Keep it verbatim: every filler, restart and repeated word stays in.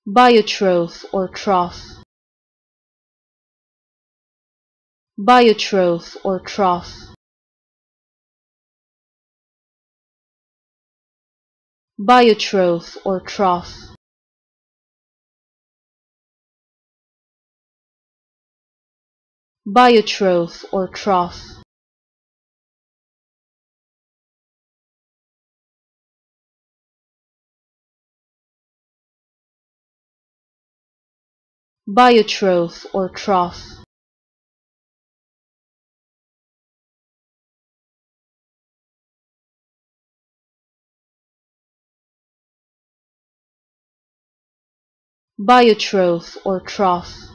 Biotroph or trough. Biotroph or trough. Biotroph or trough. Biotroph or trough. Biotroph or trough. Biotroph or trough.